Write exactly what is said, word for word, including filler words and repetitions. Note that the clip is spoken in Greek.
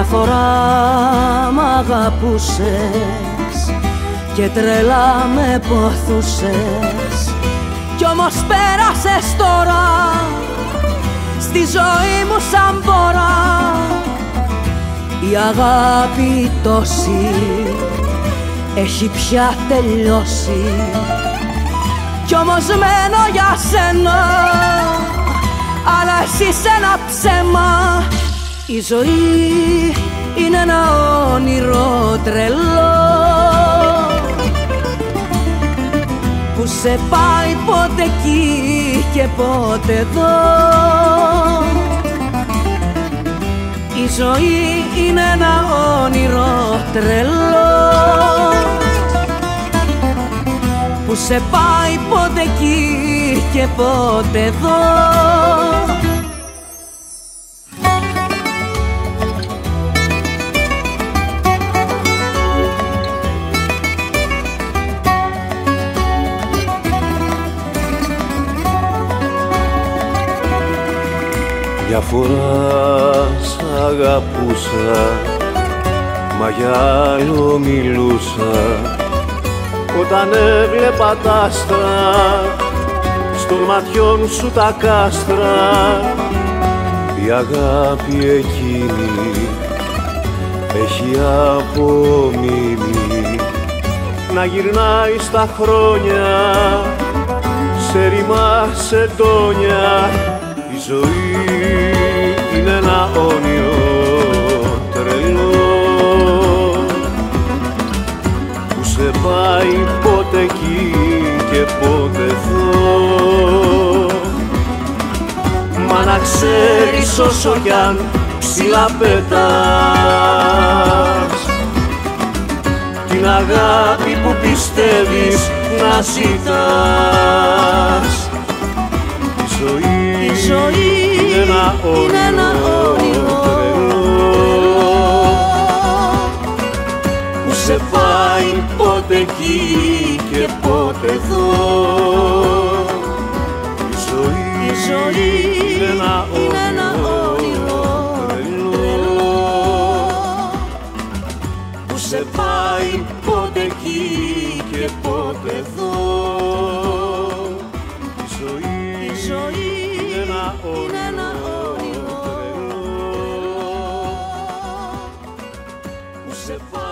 φορά μ' αγαπούσες και τρελά με ποθούσες, κι όμως πέρασες τώρα στη ζωή μου σαν φορά. Η αγάπη τόση έχει πια τελειώσει, κι όμως μένω για σένα, αλλά εσύ είσαι ένα ψέμα. Η ζωή είναι ένα όνειρο τρελό που σε πάει πότε εκεί και πότε εδώ. Η ζωή είναι ένα όνειρο τρελό που σε πάει πότε εκεί και πότε εδώ. Μια φορά σ' αγαπούσα, μα για άλλο μιλούσα, όταν έβλεπα τ' άστρα στον ματιών σου τα κάστρα. Η αγάπη εκείνη έχει απομείνει να γυρνάει στα χρόνια, σε ρημά, σε τόνια. Η ζωή είναι ένα όνειρο τρελό που σε πάει πότε εκεί και πότε εδώ. Μα να ξέρεις, όσο κι αν ψηλά πετάς, την αγάπη που πιστεύεις να ζητάς. Η ζωή Η ζωή είναι ένα όνειρο τρελό που σε πάει πότε εκεί και πότε εδώ. Η ζωή είναι ένα όνειρο τρελό που σε πάει πότε εκεί και πότε εδώ. Η ζωή είναι ένα όνειρο τρελό που σε πάει